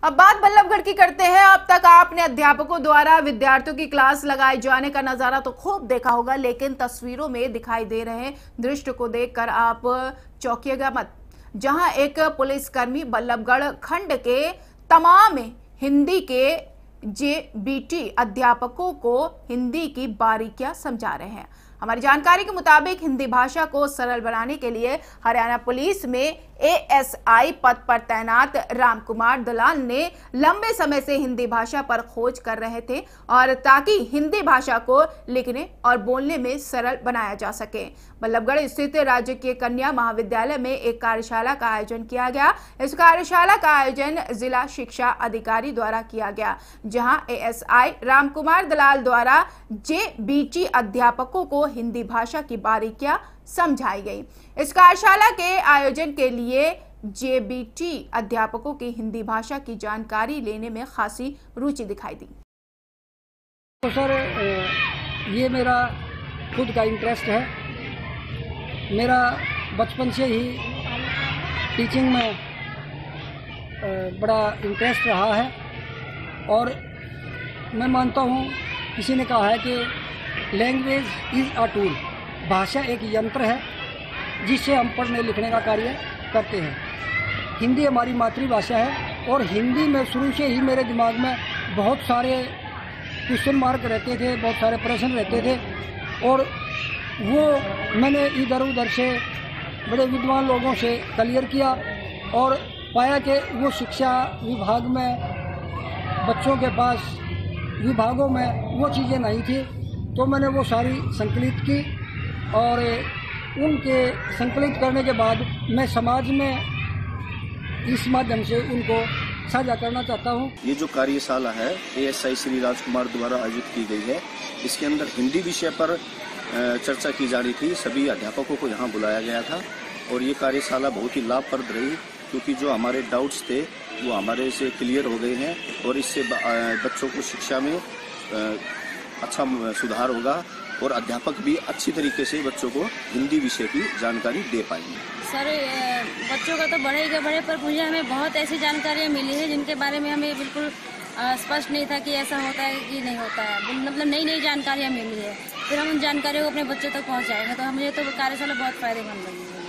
अब बात बल्लभगढ़ की करते हैं। अब तक आपने अध्यापकों द्वारा विद्यार्थियों की क्लास लगाए जाने का नजारा तो खूब देखा होगा, लेकिन तस्वीरों में दिखाई दे रहे दृश्य को देखकर आप चौंकिएगा मत। जहां एक पुलिसकर्मी बल्लभगढ़ खंड के तमाम हिंदी के जेबीटी अध्यापकों को हिंदी की बारीकियां समझा रहे हैं। हमारी जानकारी के मुताबिक हिंदी भाषा को सरल बनाने के लिए हरियाणा पुलिस में एएसआई पद पर तैनात रामकुमार दलाल ने लंबे समय से हिंदी भाषा पर खोज कर रहे थे, और ताकि हिंदी भाषा को लिखने और बोलने में सरल बनाया जा सके। बल्लभगढ़ स्थित राजकीय कन्या महाविद्यालय में एक कार्यशाला का आयोजन किया गया। इस कार्यशाला का आयोजन जिला शिक्षा अधिकारी द्वारा किया गया, जहां एएसआई रामकुमार दलाल द्वारा जेबीटी अध्यापकों को हिंदी भाषा की बारीकियां समझाई गई। इस कार्यशाला के आयोजन के लिए जेबीटी अध्यापकों की हिंदी भाषा की जानकारी लेने में खासी रुचि दिखाई दी। तो सर, ये मेरा खुद का इंटरेस्ट है। मेरा बचपन से ही टीचिंग में बड़ा इंटरेस्ट रहा है, और मैं मानता हूँ, किसी ने कहा है कि लैंग्वेज इज़ अ टूल, भाषा एक यंत्र है जिससे हम पढ़ने लिखने का कार्य करते हैं। हिंदी हमारी मातृभाषा है, और हिंदी में शुरू से ही मेरे दिमाग में बहुत सारे क्वेश्चन मार्क रहते थे, बहुत सारे प्रश्न रहते थे, और वो मैंने इधर उधर से बड़े विद्वान लोगों से क्लियर किया, और पाया कि वो शिक्षा विभाग में, बच्चों के पास विभागों में वो चीज़ें नहीं थी। तो मैंने वो सारी संकलित की, और उनके संकलित करने के बाद मैं समाज में इस माध्यम से उनको साझा करना चाहता हूँ। ये जो कार्यशाला है एएसआई श्री राजकुमार द्वारा आयोजित की गई है, इसके अंदर हिंदी विषय पर चर्चा की जा रही थी। सभी अध्यापकों को यहाँ बुलाया गया था, और ये कार्यशाला बहुत ही लाभप्रद रही, क्योंकि जो हमारे डाउट्स थे वो हमारे से क्लियर हो गए हैं, और इससे बच्चों को शिक्षा में अच्छा सुधार होगा, और अध्यापक भी अच्छी तरीके से बच्चों को हिंदी विषय की जानकारी दे पाएंगे। सर, बच्चों का तो बड़े ही बड़े, पर मुझे हमें बहुत ऐसी जानकारियाँ मिली है जिनके बारे में हमें बिल्कुल स्पष्ट नहीं था कि ऐसा होता है कि नहीं होता है। मतलब नई नई जानकारियाँ मिली है, फिर हम उन जानकारियों को अपने बच्चों तक पहुँचाएंगे। तो मुझे तो कार्यशाला बहुत फायदेमंद लगी है।